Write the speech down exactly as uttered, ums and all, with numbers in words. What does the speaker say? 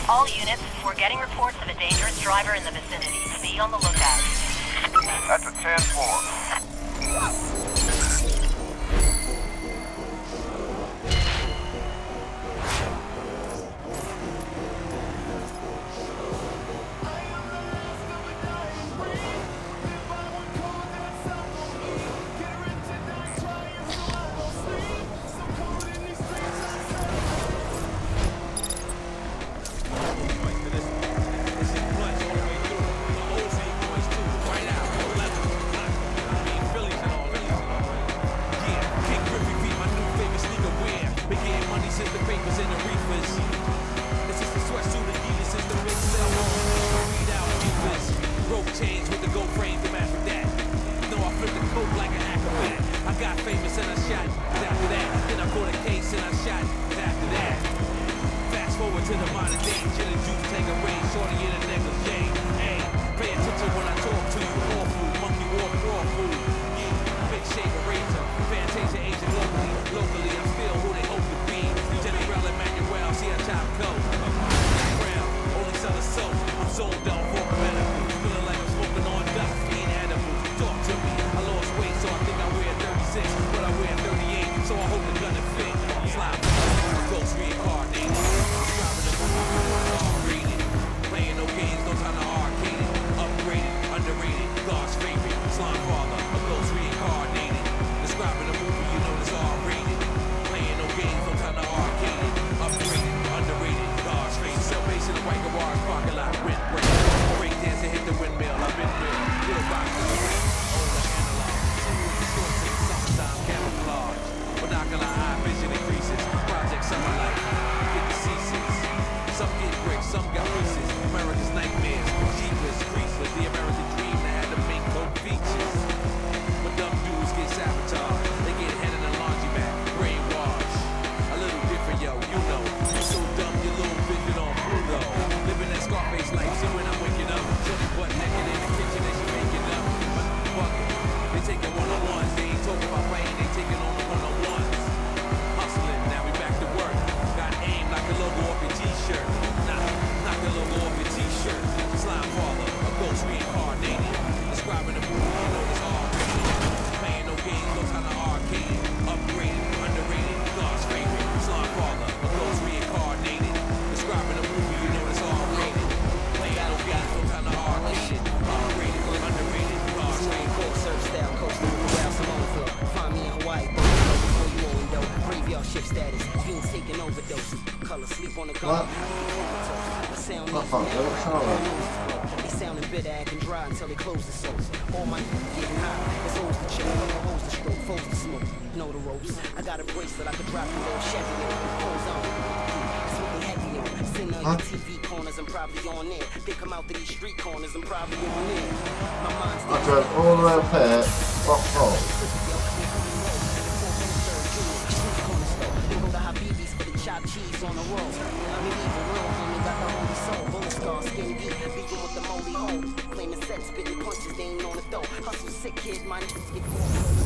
All units, we're getting reports of a dangerous driver in the vicinity. Be on the lookout. That's a ten four. To the modern day, chillin' juice, take a rain, shorty in a nigga's game. Hey, pay attention when I talk to you. Awful, monkey walk, raw food. Yeah, big shaver, razor, Fantasia, Asian locally. Locally, I'm still who they hope to be. General Emmanuel, see a top go. Ground, only sell a soap. I'm sold out for medical. Feeling like I'm smoking on dust, eating edibles. Talk to me, I lost weight, so I think I wear thirty-six, but I wear thirty-eight, so I hope the gun is fit. Slide, ghost reincarnated. Playing no games, no time to arcade it. Upgraded, underrated, God's favorite. Slime father, a ghost reincarnated. Describing a movie, you know it's R-rated. Playing no games, no time to arcade it. Upgraded, underrated, God's favorite. Salvation of white garage, parking lot, rent break. Break dance and hit the windmill, I've been real. Good box to the ring, older analog. Short take summertime camouflage. Binocular eye vision increases. Project summer life. Get the C six. Some get bricks, some got pieces. America's nightmares, jeepers, creases. The American dream that had the main code features. But dumb dudes get sabotaged. They get head in the laundromat, brainwash. A little different, yo, you know. You so dumb, you little vision on Pluto. Living that Scarface life, see when I'm waking up. Shorty butt naked in the kitchen and she making up. Fuck it, they taking one-on-ones. They ain't talking about fighting, they taking on the one-on-ones. Hustling, now we back to work. Got aim like a logo off your t-shirt. Nah, knock the logo off your t-shirt. Slime father, a ghost reincarnated. Describing the movie, you know it's R-rated. Playing no games, no time to arcade. Upgraded, underrated, God's favorite. Slime father, a ghost reincarnated. Describing the movie, you know it's R-rated. Playing no games, no time to arcade. Upgraded, underrated, God's favorite. Surf style coasting around Simone flow. Find me in Hawaii, but you know before you own though. Graveyard shift status, fiends taking overdoses. Color sleep on the gun. The sound What the fuck? What's wrong? they sounding bitter, acting dry until they close the souls. All my getting hot. There's hoes to chill, hoes to stroke, foes to smoke. Know the ropes. I got a bracelet I could drop you little Chevy in. Hoes on. Something heavier. Sitting on your T V corners, I'm probably on there. They come out to these street corners, I'm probably on there. My mind's I drove all the way up here, rock roll. Chopped cheese on the road. Medieval real homie got the holy soul. Bullet scar, skin deep, beefing with the moldy hole. Claiming set, spitting punches, they ain't on the throw. Hustle sick kid, my niggas get